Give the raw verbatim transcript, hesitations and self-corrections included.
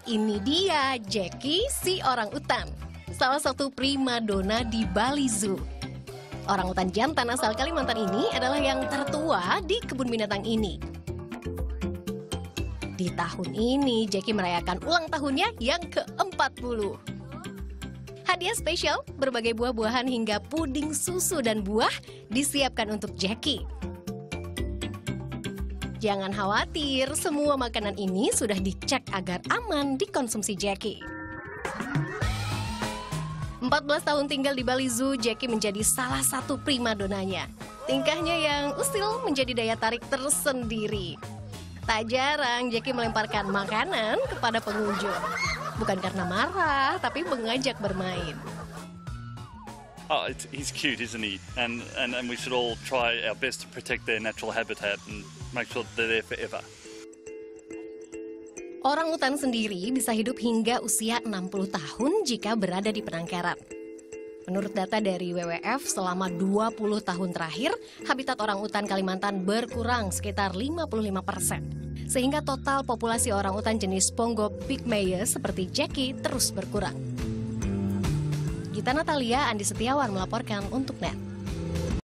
ini dia Jackie si orangutan, salah satu primadona di Bali Zoo. Orangutan jantan asal Kalimantan ini adalah yang tertua di kebun binatang ini. Di tahun ini, Jackie merayakan ulang tahunnya yang ke empat puluh. Hadiah spesial, berbagai buah-buahan hingga puding susu dan buah disiapkan untuk Jackie. Jangan khawatir, semua makanan ini sudah dicek agar aman dikonsumsi Jackie. empat belas tahun tinggal di Bali Zoo, Jackie menjadi salah satu primadonanya. Tingkahnya yang usil menjadi daya tarik tersendiri. Tak jarang Jackie melemparkan makanan kepada pengunjung. Bukan karena marah, tapi mengajak bermain. Oh, it's, he's cute, isn't he? And, and and we should all try our best to protect their natural habitat and make sure they're there forever. Orangutan sendiri bisa hidup hingga usia enam puluh tahun jika berada di penangkaran. Menurut data dari W W F, selama dua puluh tahun terakhir, habitat orangutan Kalimantan berkurang sekitar lima puluh lima persen. Sehingga total populasi orangutan jenis Pongo pygmaeus seperti Jackie terus berkurang. Gita Natalia, Andi Setiawan melaporkan untuk N E T.